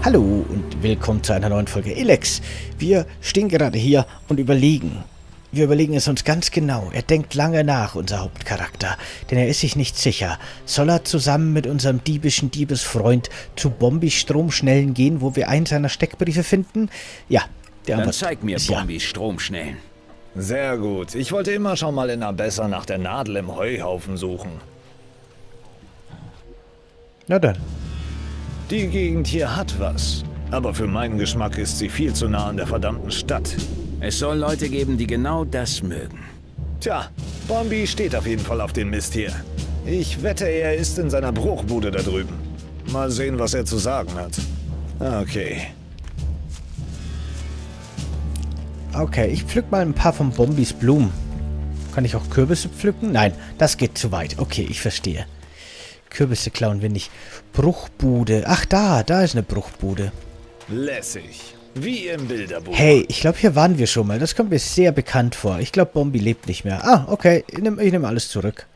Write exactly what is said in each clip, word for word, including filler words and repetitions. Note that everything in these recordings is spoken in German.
Hallo und willkommen zu einer neuen Folge Elex. Wir stehen gerade hier und überlegen. Wir überlegen es uns ganz genau. Er denkt lange nach, unser Hauptcharakter. Denn er ist sich nicht sicher. Soll er zusammen mit unserem diebischen Diebesfreund zu Bombys Stromschnellen gehen, wo wir einen seiner Steckbriefe finden? Ja, der Dann zeig mir ja. Bombys Stromschnellen. Sehr gut. Ich wollte immer schon mal in Abessa nach der Nadel im Heuhaufen suchen. Na dann. Die Gegend hier hat was. Aber für meinen Geschmack ist sie viel zu nah an der verdammten Stadt. Es soll Leute geben, die genau das mögen. Tja, Bombi steht auf jeden Fall auf den Mist hier. Ich wette, er ist in seiner Bruchbude da drüben. Mal sehen, was er zu sagen hat. Okay. Okay, ich pflück mal ein paar von Bombys Blumen. Kann ich auch Kürbisse pflücken? Nein, das geht zu weit. Okay, ich verstehe. Kürbisse klauen wir nicht. Bruchbude. Ach, da, da ist eine Bruchbude. Lässig. Wie im Bilderbuch. Hey, ich glaube, hier waren wir schon mal. Das kommt mir sehr bekannt vor. Ich glaube, Bombi lebt nicht mehr. Ah, okay. Ich nehme ich nehm alles zurück.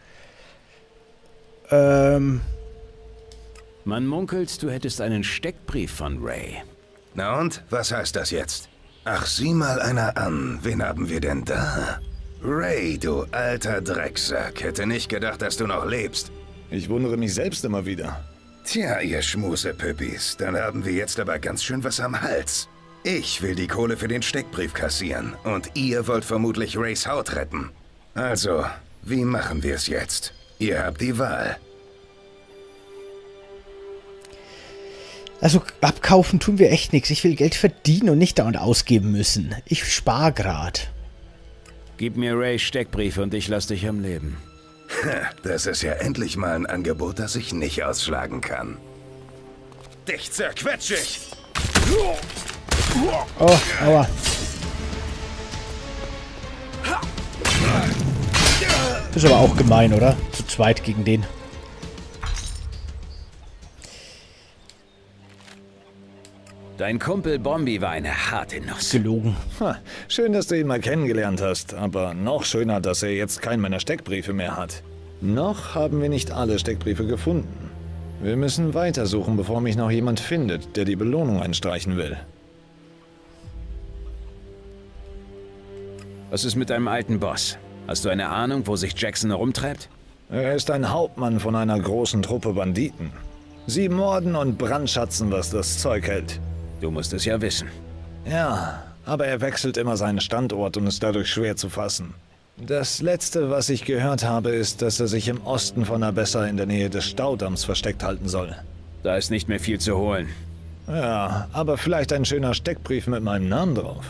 Ähm. Man munkelt, du hättest einen Steckbrief von Ray. Na und? Was heißt das jetzt? Ach, sieh mal einer an. Wen haben wir denn da? Ray, du alter Drecksack. Hätte nicht gedacht, dass du noch lebst. Ich wundere mich selbst immer wieder. Tja, ihr Schmusepüppis, dann haben wir jetzt aber ganz schön was am Hals. Ich will die Kohle für den Steckbrief kassieren und ihr wollt vermutlich Rays Haut retten. Also, wie machen wir es jetzt? Ihr habt die Wahl. Also, abkaufen tun wir echt nichts. Ich will Geld verdienen und nicht dauernd ausgeben müssen. Ich spare gerade. Gib mir Rays Steckbriefe und ich lass dich am Leben. Das ist ja endlich mal ein Angebot, das ich nicht ausschlagen kann. Dich zerquetsch ich! Oh, aua. Ist aber auch gemein, oder? Zu zweit gegen den. Dein Kumpel Bombi war eine harte Nuss. Gelogen. Ha, schön, dass du ihn mal kennengelernt hast, aber noch schöner, dass er jetzt keinen meiner Steckbriefe mehr hat. Noch haben wir nicht alle Steckbriefe gefunden. Wir müssen weitersuchen, bevor mich noch jemand findet, der die Belohnung einstreichen will. Was ist mit deinem alten Boss? Hast du eine Ahnung, wo sich Jackson herumtreibt? Er ist ein Hauptmann von einer großen Truppe Banditen. Sie morden und brandschatzen, was das Zeug hält. Du musst es ja wissen. Ja, aber er wechselt immer seinen Standort und ist dadurch schwer zu fassen. Das Letzte, was ich gehört habe, ist, dass er sich im Osten von Abessa in der Nähe des Staudamms versteckt halten soll. Da ist nicht mehr viel zu holen. Ja, aber vielleicht ein schöner Steckbrief mit meinem Namen drauf.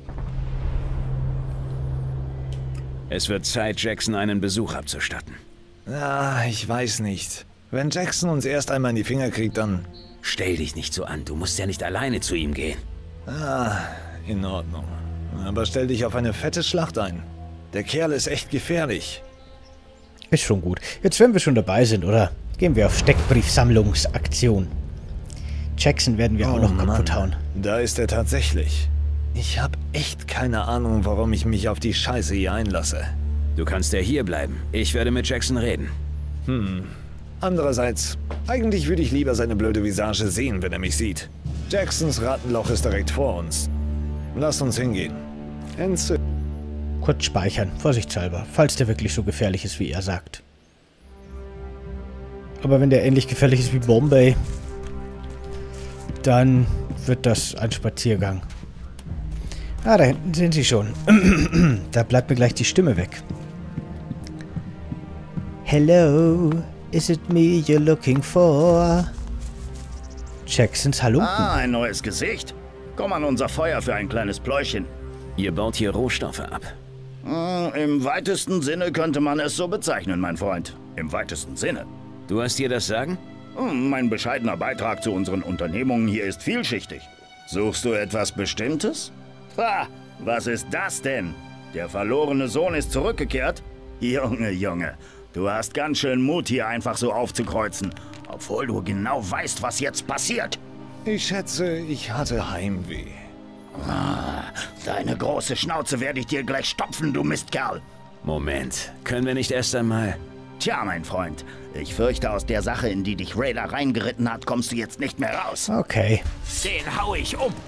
Es wird Zeit, Jackson einen Besuch abzustatten. Ah, ich weiß nicht. Wenn Jackson uns erst einmal in die Finger kriegt, dann... Stell dich nicht so an, du musst ja nicht alleine zu ihm gehen. Ah, in Ordnung. Aber stell dich auf eine fette Schlacht ein. Der Kerl ist echt gefährlich. Ist schon gut. Jetzt, wenn wir schon dabei sind, oder? Gehen wir auf Steckbriefsammlungsaktion. Jackson werden wir Oh auch noch Mann, kaputt hauen. Da ist er tatsächlich. Ich habe echt keine Ahnung, warum ich mich auf die Scheiße hier einlasse. Du kannst ja hier bleiben. Ich werde mit Jackson reden. Hm. Andererseits, eigentlich würde ich lieber seine blöde Visage sehen, wenn er mich sieht. Jacksons Rattenloch ist direkt vor uns. Lass uns hingehen. Entzü Kurz speichern, vorsichtshalber, falls der wirklich so gefährlich ist, wie er sagt. Aber wenn der ähnlich gefährlich ist wie Bombay, dann wird das ein Spaziergang. Ah, da hinten sind sie schon. Da bleibt mir gleich die Stimme weg. Hello, is it me you're looking for? Jacksons Halunken. Ah, ein neues Gesicht. Komm an unser Feuer für ein kleines Pläuschen. Ihr baut hier Rohstoffe ab. Hm, Im weitesten Sinne könnte man es so bezeichnen, mein Freund. Im weitesten Sinne. Du hast dir das Sagen? Hm, Mein bescheidener Beitrag zu unseren Unternehmungen hier ist vielschichtig. Suchst du etwas Bestimmtes? Ha, was ist das denn? Der verlorene Sohn ist zurückgekehrt? Junge, Junge, du hast ganz schön Mut, hier einfach so aufzukreuzen. Obwohl du genau weißt, was jetzt passiert. Ich schätze, ich hatte Heimweh. Ah, deine große Schnauze werde ich dir gleich stopfen, du Mistkerl. Moment, können wir nicht erst einmal... Tja, mein Freund, ich fürchte, aus der Sache, in die dich Raider reingeritten hat, kommst du jetzt nicht mehr raus. Okay. Den hau ich um.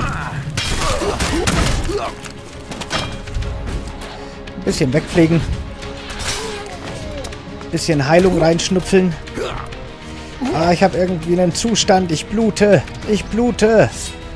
Bisschen wegpflegen. Bisschen Heilung reinschnupfeln. Ah, ich habe irgendwie einen Zustand. Ich blute. Ich blute.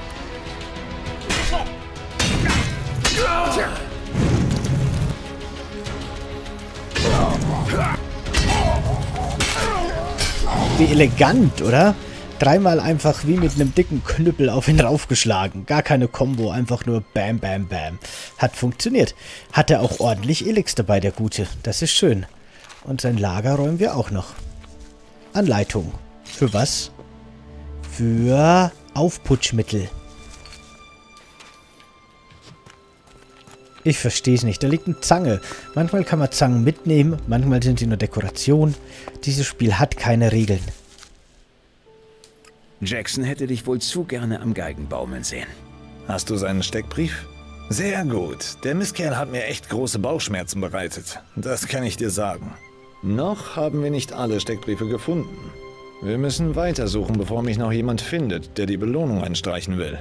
Wie elegant, oder? Dreimal einfach wie mit einem dicken Knüppel auf ihn raufgeschlagen. Gar keine Combo, einfach nur Bam, Bam, Bam. Hat funktioniert. Hat er auch ordentlich Elex dabei, der Gute. Das ist schön. Und sein Lager räumen wir auch noch. Anleitung. Für was? Für Aufputschmittel. Ich verstehe es nicht. Da liegt eine Zange. Manchmal kann man Zangen mitnehmen, manchmal sind sie nur Dekoration. Dieses Spiel hat keine Regeln. Jackson hätte dich wohl zu gerne am Geigen baumeln sehen. Hast du seinen Steckbrief? Sehr gut. Der Mistkerl hat mir echt große Bauchschmerzen bereitet. Das kann ich dir sagen. Noch haben wir nicht alle Steckbriefe gefunden. Wir müssen weitersuchen, bevor mich noch jemand findet, der die Belohnung einstreichen will.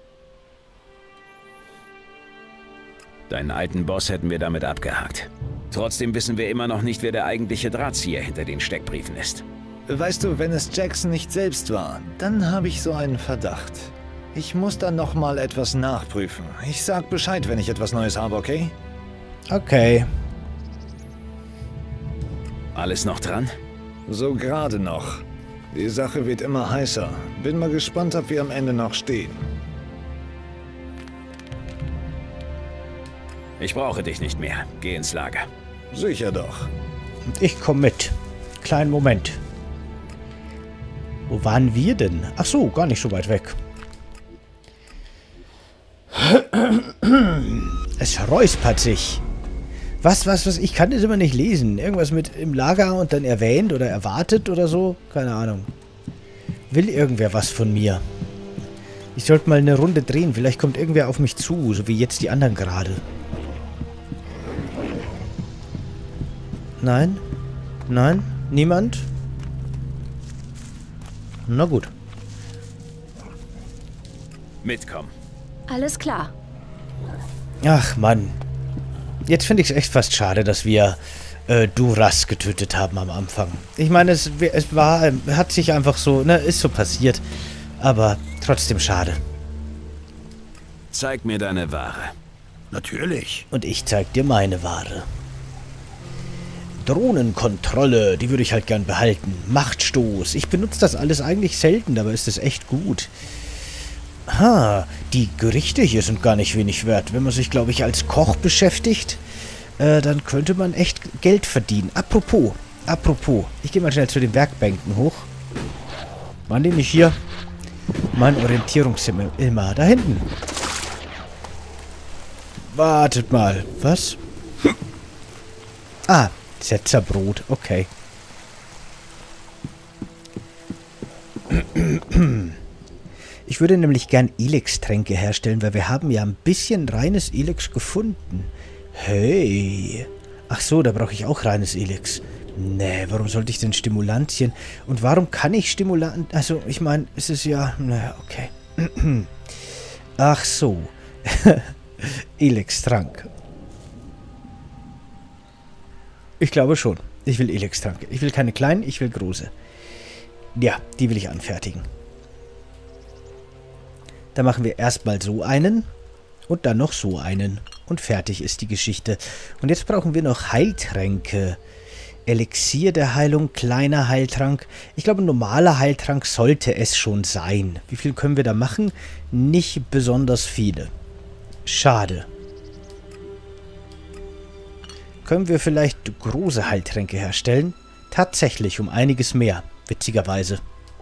Deinen alten Boss hätten wir damit abgehakt. Trotzdem wissen wir immer noch nicht, wer der eigentliche Drahtzieher hinter den Steckbriefen ist. Weißt du, wenn es Jackson nicht selbst war, dann habe ich so einen Verdacht. Ich muss dann noch mal etwas nachprüfen. Ich sag Bescheid, wenn ich etwas Neues habe, okay? Okay. Alles noch dran? So gerade noch. Die Sache wird immer heißer. Bin mal gespannt, ob wir am Ende noch stehen. Ich brauche dich nicht mehr. Geh ins Lager. Sicher doch. Und ich komme mit. Kleinen Moment. Wo waren wir denn? Ach so, gar nicht so weit weg. Es räuspert sich. Was, was, was? Ich kann das immer nicht lesen. Irgendwas mit im Lager und dann erwähnt oder erwartet oder so? Keine Ahnung. Will irgendwer was von mir? Ich sollte mal eine Runde drehen. Vielleicht kommt irgendwer auf mich zu, so wie jetzt die anderen gerade. Nein? Nein? Niemand? Na gut. Mitkommen. Alles klar. Ach, Mann. Jetzt finde ich es echt fast schade, dass wir äh, Duras getötet haben am Anfang. Ich meine, es, es war, hat sich einfach so, ne, ist so passiert. Aber trotzdem schade. Zeig mir deine Ware. Natürlich. Und ich zeig dir meine Ware. Drohnenkontrolle, die würde ich halt gern behalten. Machtstoß. Ich benutze das alles eigentlich selten, aber ist es echt gut. Ha, die Gerichte hier sind gar nicht wenig wert. Wenn man sich, glaube ich, als Koch beschäftigt, äh, dann könnte man echt Geld verdienen. Apropos, apropos. Ich gehe mal schnell zu den Werkbänken hoch. Waren die nicht hier? Mein Orientierungszimmer immer da hinten. Wartet mal. Was? Ah, Setzerbrot. Okay. Ich würde nämlich gern Elex-Tränke herstellen, weil wir haben ja ein bisschen reines Elex gefunden. Hey. Ach so, da brauche ich auch reines Elex. Nee, warum sollte ich denn Stimulantien? Und warum kann ich Stimulantien... Also, ich meine, es ist ja... Naja, okay. Ach so. Elex-Trank. Ich glaube schon. Ich will Elex-Trank. Ich will keine kleinen, ich will große. Ja, die will ich anfertigen. Da machen wir erstmal so einen und dann noch so einen. Und fertig ist die Geschichte. Und jetzt brauchen wir noch Heiltränke. Elixier der Heilung, kleiner Heiltrank. Ich glaube, ein normaler Heiltrank sollte es schon sein. Wie viel können wir da machen? Nicht besonders viele. Schade. Können wir vielleicht große Heiltränke herstellen? Tatsächlich, um einiges mehr. Witzigerweise.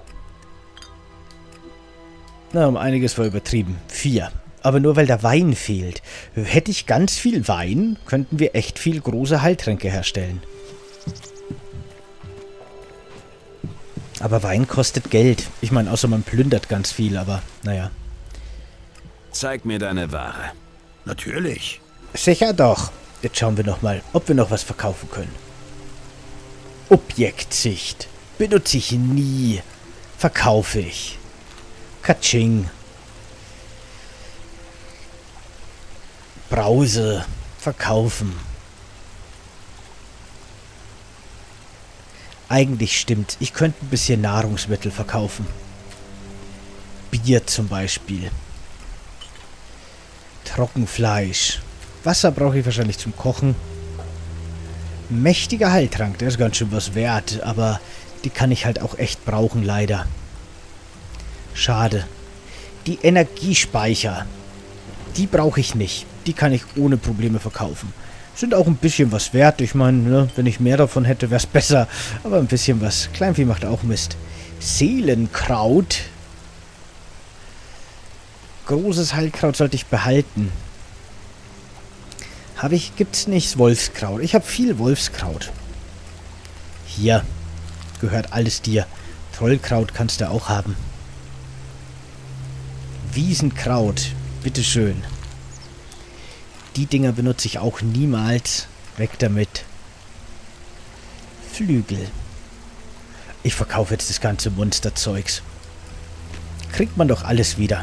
Na, um einiges war übertrieben. Vier. Aber nur weil der Wein fehlt. Hätte ich ganz viel Wein, könnten wir echt viel große Heiltränke herstellen. Aber Wein kostet Geld. Ich meine, außer man plündert ganz viel, aber naja. Zeig mir deine Ware. Natürlich. Sicher doch. Jetzt schauen wir noch mal, ob wir noch was verkaufen können. Objektsicht. Benutze ich nie. Verkaufe ich. Katsching. Brause. Verkaufen. Eigentlich stimmt. Ich könnte ein bisschen Nahrungsmittel verkaufen. Bier zum Beispiel. Trockenfleisch. Wasser brauche ich wahrscheinlich zum Kochen. Mächtiger Heiltrank, der ist ganz schön was wert, aber die kann ich halt auch echt brauchen, leider. Schade. Die Energiespeicher, die brauche ich nicht. Die kann ich ohne Probleme verkaufen. Sind auch ein bisschen was wert. Ich meine, ne, wenn ich mehr davon hätte, wäre es besser. Aber ein bisschen was. Kleinvieh macht auch Mist. Seelenkraut. Großes Heilkraut sollte ich behalten. Habe ich, gibt's nicht Wolfskraut. Ich habe viel Wolfskraut. Hier. Gehört alles dir. Trollkraut kannst du auch haben. Wiesenkraut. Bitteschön. Die Dinger benutze ich auch niemals. Weg damit. Flügel. Ich verkaufe jetzt das ganze Monsterzeugs. Kriegt man doch alles wieder.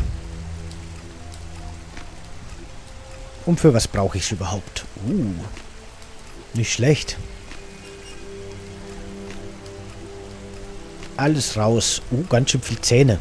Und für was brauche ich es überhaupt? Uh, nicht schlecht. Alles raus. Uh, ganz schön viel Zähne.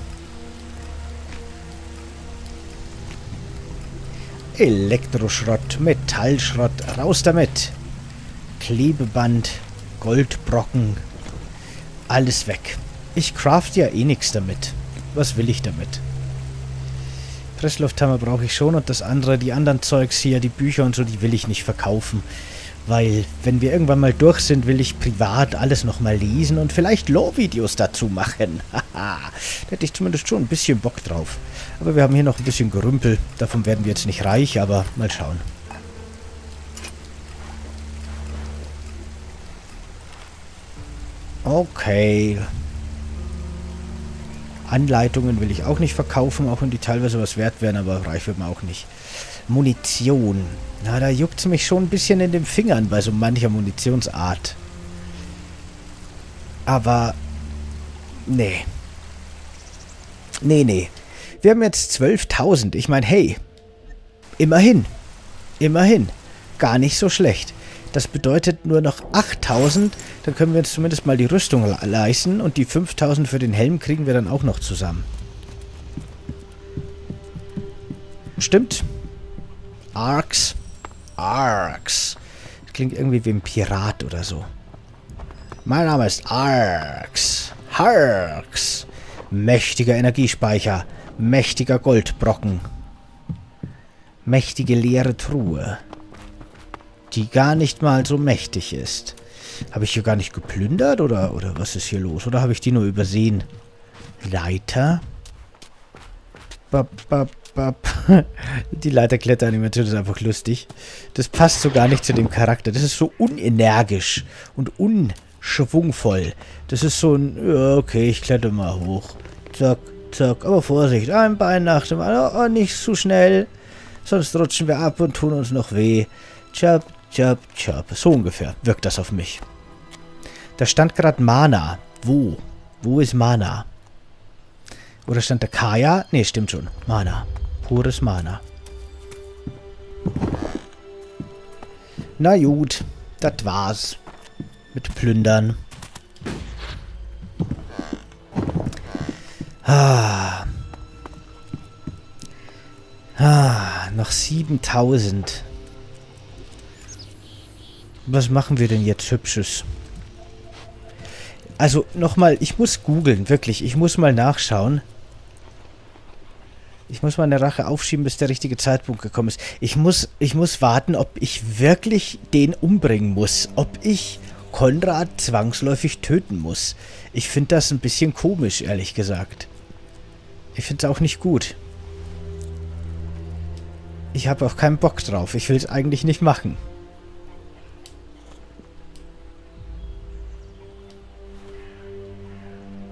Elektroschrott, Metallschrott, raus damit. Klebeband, Goldbrocken, alles weg. Ich crafte ja eh nichts damit. Was will ich damit? Presslufthammer brauche ich schon und das andere, die anderen Zeugs hier, die Bücher und so, die will ich nicht verkaufen. Weil, wenn wir irgendwann mal durch sind, will ich privat alles nochmal lesen und vielleicht Lore-Videos dazu machen. Haha, da hätte ich zumindest schon ein bisschen Bock drauf. Aber wir haben hier noch ein bisschen Gerümpel. Davon werden wir jetzt nicht reich, aber mal schauen. Okay. Anleitungen will ich auch nicht verkaufen, auch wenn die teilweise was wert wären, aber reich wird man auch nicht. Munition. Na, da juckt es mich schon ein bisschen in den Fingern bei so mancher Munitionsart. Aber, nee. Nee, nee. Wir haben jetzt zwölftausend. Ich meine, hey, immerhin. Immerhin. Gar nicht so schlecht. Das bedeutet nur noch achttausend. Dann können wir uns zumindest mal die Rüstung leisten. Und die fünftausend für den Helm kriegen wir dann auch noch zusammen. Stimmt. Arx. Arx. Das klingt irgendwie wie ein Pirat oder so. Mein Name ist Arx. Arx. Mächtiger Energiespeicher. Mächtiger Goldbrocken. Mächtige leere Truhe. Die gar nicht mal so mächtig ist. Habe ich hier gar nicht geplündert oder, oder was ist hier los? Oder habe ich die nur übersehen? Leiter. Bap, bap, bap. Die Leiterkletteranimation ist einfach lustig. Das passt so gar nicht zu dem Charakter. Das ist so unenergisch und unschwungvoll. Das ist so ein, ja, okay, ich kletter mal hoch. Zack, zack. Aber Vorsicht, ein Bein nach dem anderen. Oh, nicht zu schnell. Sonst rutschen wir ab und tun uns noch weh. Chop, chop, chop. So ungefähr wirkt das auf mich. Da stand gerade Mana. Wo? Wo ist Mana? Oder stand da Kaya? Ne, stimmt schon. Mana. Pures Mana. Na gut. Das war's. Mit Plündern. Ah. Ah. Noch siebentausend. Was machen wir denn jetzt Hübsches? Also, nochmal, ich muss googeln, wirklich. Ich muss mal nachschauen. Ich muss meine Rache aufschieben, bis der richtige Zeitpunkt gekommen ist. Ich muss, ich muss warten, ob ich wirklich den umbringen muss. Ob ich Konrad zwangsläufig töten muss. Ich finde das ein bisschen komisch, ehrlich gesagt. Ich finde es auch nicht gut. Ich habe auch keinen Bock drauf. Ich will es eigentlich nicht machen.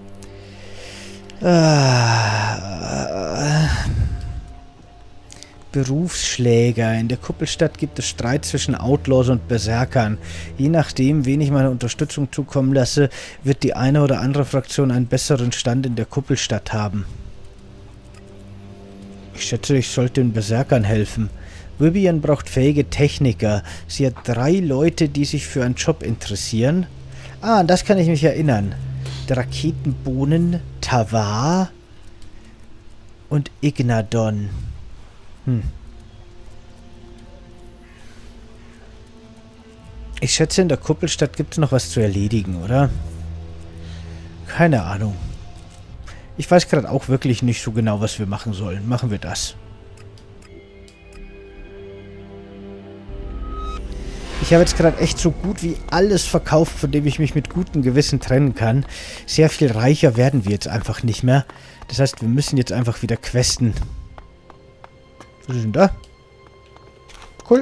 Äh, Berufsschläger. In der Kuppelstadt gibt es Streit zwischen Outlaws und Berserkern. Je nachdem, wen ich meine Unterstützung zukommen lasse, wird die eine oder andere Fraktion einen besseren Stand in der Kuppelstadt haben. Ich schätze, ich sollte den Berserkern helfen. Vivian braucht fähige Techniker. Sie hat drei Leute, die sich für einen Job interessieren. Ah, an das kann ich mich erinnern. Der Raketenbohnen, Tavar und Ignadon. Hm. Ich schätze, in der Kuppelstadt gibt es noch was zu erledigen, oder? Keine Ahnung. Ich weiß gerade auch wirklich nicht so genau, was wir machen sollen. Machen wir das. Ich habe jetzt gerade echt so gut wie alles verkauft, von dem ich mich mit gutem Gewissen trennen kann. Sehr viel reicher werden wir jetzt einfach nicht mehr. Das heißt, wir müssen jetzt einfach wieder questen. Was ist denn da? Cool.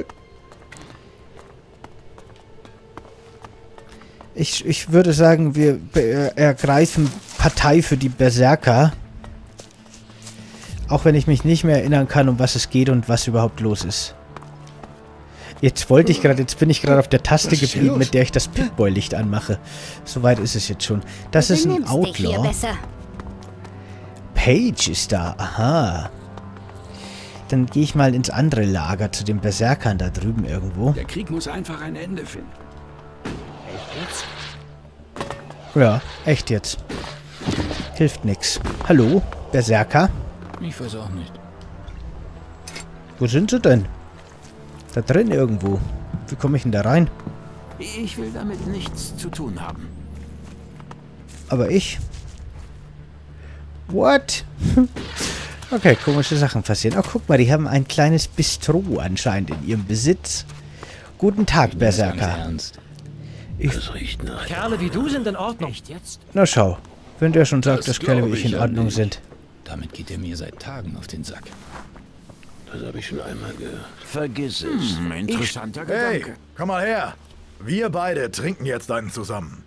Ich, ich würde sagen, wir ergreifen Partei für die Berserker. Auch wenn ich mich nicht mehr erinnern kann, um was es geht und was überhaupt los ist. Jetzt wollte ich gerade, jetzt bin ich gerade auf der Taste geblieben, mit der ich das Pip-Boy-Licht anmache. Soweit ist es jetzt schon. Das ist ein Outlaw. Paige ist da. Aha. Dann gehe ich mal ins andere Lager, zu den Berserkern da drüben irgendwo. Der Krieg muss einfach ein Ende finden. Echt jetzt? Ja, echt jetzt. Hilft nix. Hallo, Berserker? Ich weiß auch nicht. Wo sind sie denn? Da drin irgendwo. Wie komme ich denn da rein? Ich will damit nichts zu tun haben. Aber ich? What? Okay, komische Sachen passieren. Oh, guck mal, die haben ein kleines Bistro anscheinend in ihrem Besitz. Guten Tag, Berserker. Ernst. Ich, Das riecht nach... Kerle wie du sind in Ordnung. Echt jetzt? na schau, wenn der schon sagt, Das dass Kerle wie glaub ich ich in ja Ordnung nicht. sind. Damit geht er mir seit Tagen auf den Sack. Das habe ich schon einmal gehört. Vergiss es. Hm, interessanter Hey, Gedanke. komm mal her. Wir beide trinken jetzt einen zusammen.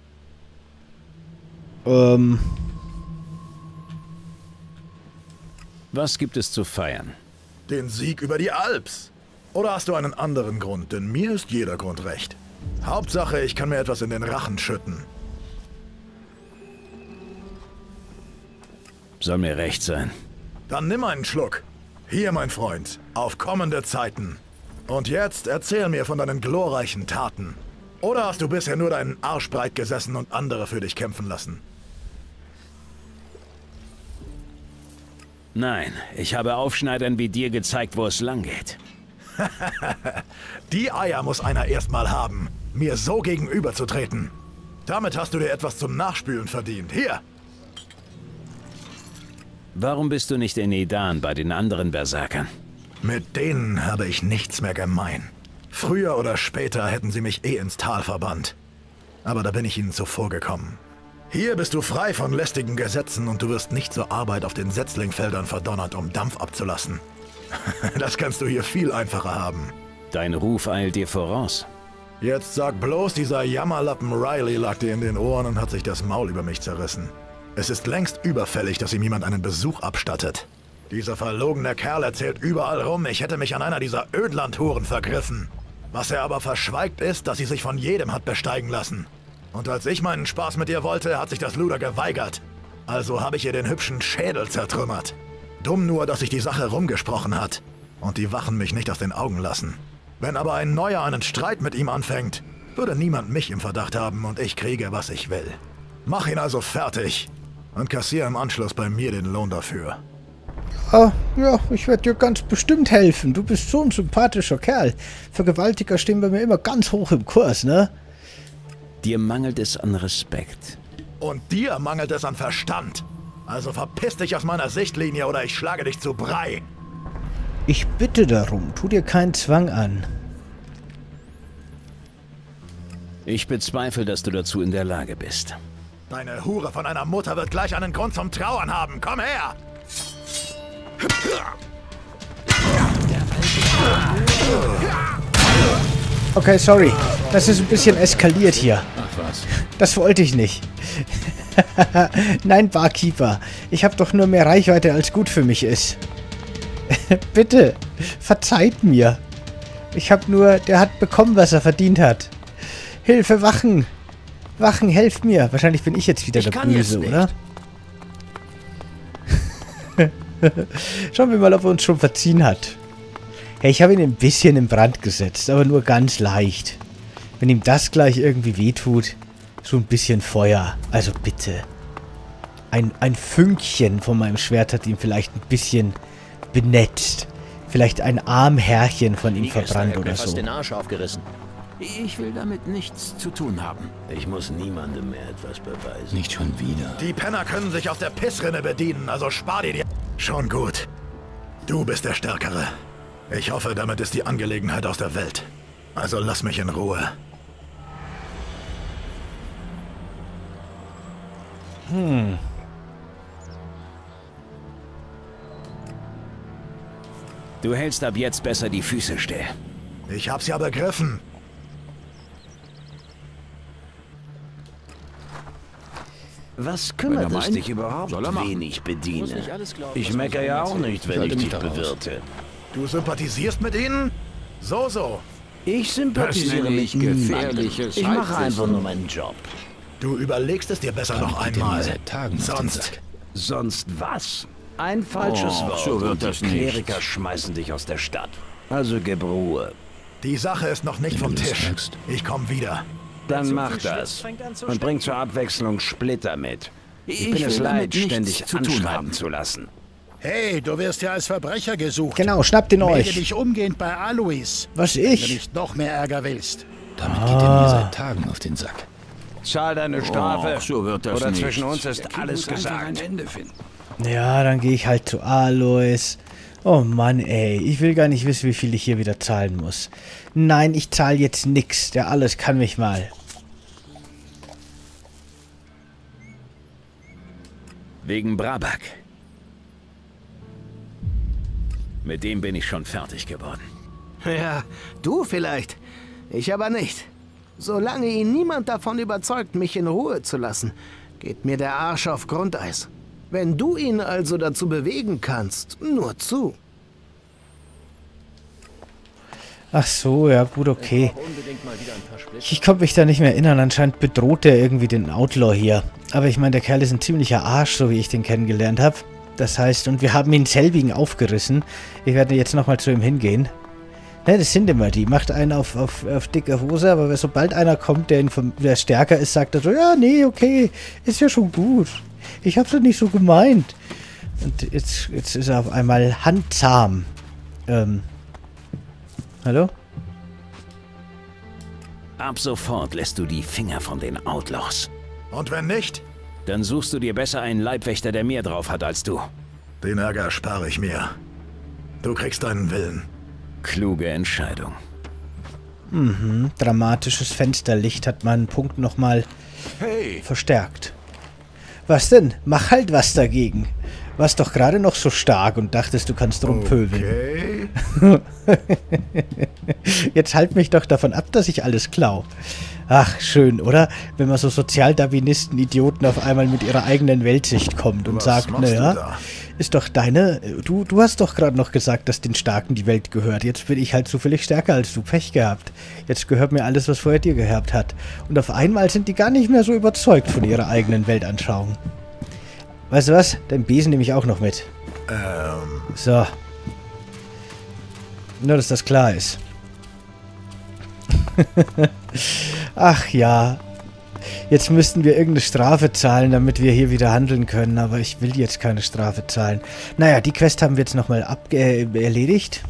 Ähm, Was gibt es zu feiern? Den Sieg über die Alps. Oder hast du einen anderen Grund? Denn mir ist jeder Grund recht. Hauptsache, ich kann mir etwas in den Rachen schütten. Soll mir recht sein. Dann nimm einen Schluck. Hier, mein Freund, auf kommende Zeiten. Und jetzt erzähl mir von deinen glorreichen Taten. Oder hast du bisher nur deinen Arsch breit gesessen und andere für dich kämpfen lassen? Nein, ich habe Aufschneidern wie dir gezeigt, wo es lang geht. Die Eier muss einer erstmal haben, mir so gegenüberzutreten. Damit hast du dir etwas zum Nachspülen verdient. Hier! Warum bist du nicht in Edan bei den anderen Berserkern? Mit denen habe ich nichts mehr gemein. Früher oder später hätten sie mich eh ins Tal verbannt. Aber da bin ich ihnen zuvorgekommen. Hier bist du frei von lästigen Gesetzen und du wirst nicht zur Arbeit auf den Setzlingfeldern verdonnert, um Dampf abzulassen. Das kannst du hier viel einfacher haben. Dein Ruf eilt dir voraus. Jetzt sag bloß, dieser Jammerlappen Riley lag dir in den Ohren und hat sich das Maul über mich zerrissen. Es ist längst überfällig, dass ihm jemand einen Besuch abstattet. Dieser verlogene Kerl erzählt überall rum, ich hätte mich an einer dieser Ödlandhuren vergriffen. Was er aber verschweigt ist, dass sie sich von jedem hat besteigen lassen. Und als ich meinen Spaß mit ihr wollte, hat sich das Luder geweigert. Also habe ich ihr den hübschen Schädel zertrümmert. Dumm nur, dass sich die Sache rumgesprochen hat. Und die Wachen mich nicht aus den Augen lassen. Wenn aber ein Neuer einen Streit mit ihm anfängt, würde niemand mich im Verdacht haben und ich kriege, was ich will. Mach ihn also fertig und kassiere im Anschluss bei mir den Lohn dafür. ah, ja, ich werde dir ganz bestimmt helfen. Du bist so ein sympathischer Kerl. Vergewaltiger stehen bei mir immer ganz hoch im Kurs, ne? Dir mangelt es an Respekt. Und dir mangelt es an Verstand. Also verpiss dich aus meiner Sichtlinie oder ich schlage dich zu Brei. Ich bitte darum, tu dir keinen Zwang an. Ich bezweifle, dass du dazu in der Lage bist. Deine Hure von einer Mutter wird gleich einen Grund zum Trauern haben. Komm her! Okay, sorry. Das ist ein bisschen eskaliert hier. Ach was. Das wollte ich nicht. Nein, Barkeeper. Ich habe doch nur mehr Reichweite, als gut für mich ist. Bitte. Verzeiht mir. Ich hab nur... Der hat bekommen, was er verdient hat. Hilfe, Wachen! Wachen, helft mir! Wahrscheinlich bin ich jetzt wieder der Böse, oder? Schauen wir mal, ob er uns schon verziehen hat. Ja, ich habe ihn ein bisschen in Brand gesetzt, aber nur ganz leicht. Wenn ihm das gleich irgendwie wehtut, so ein bisschen Feuer. Also bitte. Ein, ein Fünkchen von meinem Schwert hat ihn vielleicht ein bisschen benetzt. Vielleicht ein Armhärchen von ihm verbrannt oder so. Den Arsch aufgerissen. Ich will damit nichts zu tun haben. Ich muss niemandem mehr etwas beweisen. Nicht schon wieder. Die Penner können sich aus der Pissrinne bedienen, also spar dir die... Schon gut. Du bist der Stärkere. Ich hoffe, damit ist die Angelegenheit aus der Welt. Also lass mich in Ruhe. Hm. Du hältst ab jetzt besser die Füße still. Ich hab's ja begriffen. Was kümmert es dich überhaupt, wen ich bediene? Ich meckere ja auch nicht, wenn ich dich bewirte. Du sympathisierst mit ihnen? So, so. Ich sympathisiere mit niemandem. Ich mache einfach nur meinen Job. Du überlegst es dir besser noch einmal. Sonst... Sonst was? Ein falsches Wort so wird und die das nicht. Kleriker schmeißen dich aus der Stadt. Also gib Ruhe. Die Sache ist noch nicht vom Tisch. Ich komm wieder. Dann mach das. Und bring zur Abwechslung Splitter mit. Ich, ich bin es leid, ständig anschreiben zu lassen. Hey, du wirst ja als Verbrecher gesucht. Genau, schnappt ihn Melde euch. dich umgehend bei Alois. Was Wenn du ich? nicht noch mehr Ärger willst. Damit geht er mir seit Tagen auf den Sack. Zahl deine Strafe. Oh, so wird das Oder nicht. zwischen uns ist alles gesagt. Ja, dann gehe ich halt zu Alois. Oh Mann, ey. Ich will gar nicht wissen, wie viel ich hier wieder zahlen muss. Nein, ich zahle jetzt nix. Der alles kann mich mal. Wegen Brabak. Mit dem bin ich schon fertig geworden. Ja, du vielleicht. Ich aber nicht. Solange ihn niemand davon überzeugt, mich in Ruhe zu lassen, geht mir der Arsch auf Grundeis. Wenn du ihn also dazu bewegen kannst, nur zu. Ach so, ja gut, okay. Ich konnte mich da nicht mehr erinnern. Anscheinend bedroht er irgendwie den Outlaw hier. Aber ich meine, der Kerl ist ein ziemlicher Arsch, so wie ich den kennengelernt habe. Das heißt, und wir haben ihn selbigen aufgerissen. Ich werde jetzt nochmal zu ihm hingehen. Ja, das sind immer die. Macht einen auf, auf, auf dicke Hose, aber sobald einer kommt, der, ihn vom, der stärker ist, sagt er so, ja, nee, okay, ist ja schon gut. Ich hab's doch nicht so gemeint. Und jetzt, jetzt ist er auf einmal handzahm. Ähm... Hallo? Ab sofort lässt du die Finger von den Outlaws. Und wenn nicht? Dann suchst du dir besser einen Leibwächter, der mehr drauf hat als du. Den Ärger spare ich mir. Du kriegst deinen Willen. Kluge Entscheidung. Mhm. Dramatisches Fensterlicht hat meinen Punkt nochmal Hey. verstärkt. Was denn? Mach halt was dagegen. Warst doch gerade noch so stark und dachtest, du kannst rumpöbeln. Okay. Jetzt halt mich doch davon ab, dass ich alles klau. Ach, schön, oder? Wenn man so Sozialdarwinisten-Idioten auf einmal mit ihrer eigenen Weltsicht kommt und Was sagt, machst du naja, da? ist doch deine... Du, du hast doch gerade noch gesagt, dass den Starken die Welt gehört. Jetzt bin ich halt zufällig stärker als du. Pech gehabt. Jetzt gehört mir alles, was vorher dir gehört hat. Und auf einmal sind die gar nicht mehr so überzeugt von ihrer eigenen Weltanschauung. Weißt du was? Den Besen nehme ich auch noch mit. Ähm... So. Nur, dass das klar ist. Ach ja. Jetzt müssten wir irgendeine Strafe zahlen, damit wir hier wieder handeln können. Aber ich will jetzt keine Strafe zahlen. Naja, die Quest haben wir jetzt nochmal äh, erledigt.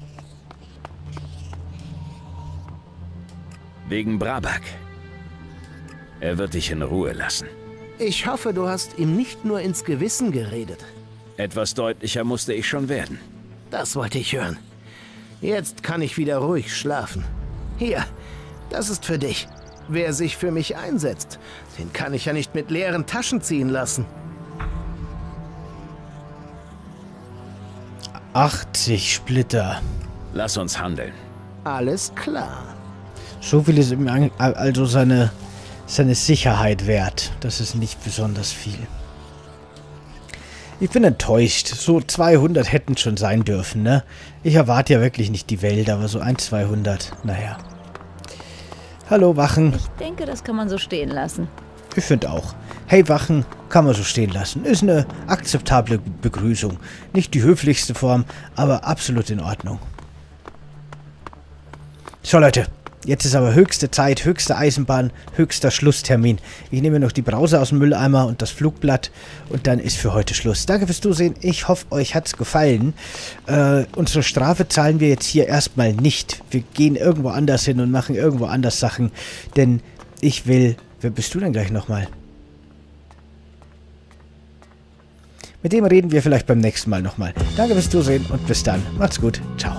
Wegen Brabak. Er wird dich in Ruhe lassen. Ich hoffe, du hast ihm nicht nur ins Gewissen geredet. Etwas deutlicher musste ich schon werden. Das wollte ich hören. Jetzt kann ich wieder ruhig schlafen. Hier, das ist für dich. Wer sich für mich einsetzt, den kann ich ja nicht mit leeren Taschen ziehen lassen. achtzig Splitter. Lass uns handeln. Alles klar. So viel ist ihm an- also seine, seine Sicherheit wert. Das ist nicht besonders viel. Ich bin enttäuscht. So zweihundert hätten schon sein dürfen, ne? Ich erwarte ja wirklich nicht die Welt, aber so ein, zweihundert, naja. Hallo, Wachen. Ich denke, das kann man so stehen lassen. Ich finde auch. Hey, Wachen, kann man so stehen lassen. Ist eine akzeptable Begrüßung. Nicht die höflichste Form, aber absolut in Ordnung. So, Leute. Jetzt ist aber höchste Zeit, höchste Eisenbahn, höchster Schlusstermin. Ich nehme noch die Brause aus dem Mülleimer und das Flugblatt und dann ist für heute Schluss. Danke fürs Zusehen. Ich hoffe, euch hat es gefallen. Äh, unsere Strafe zahlen wir jetzt hier erstmal nicht. Wir gehen irgendwo anders hin und machen irgendwo anders Sachen, denn ich will... Wer bist du denn gleich nochmal? Mit dem reden wir vielleicht beim nächsten Mal nochmal. Danke fürs Zusehen und bis dann. Macht's gut. Ciao.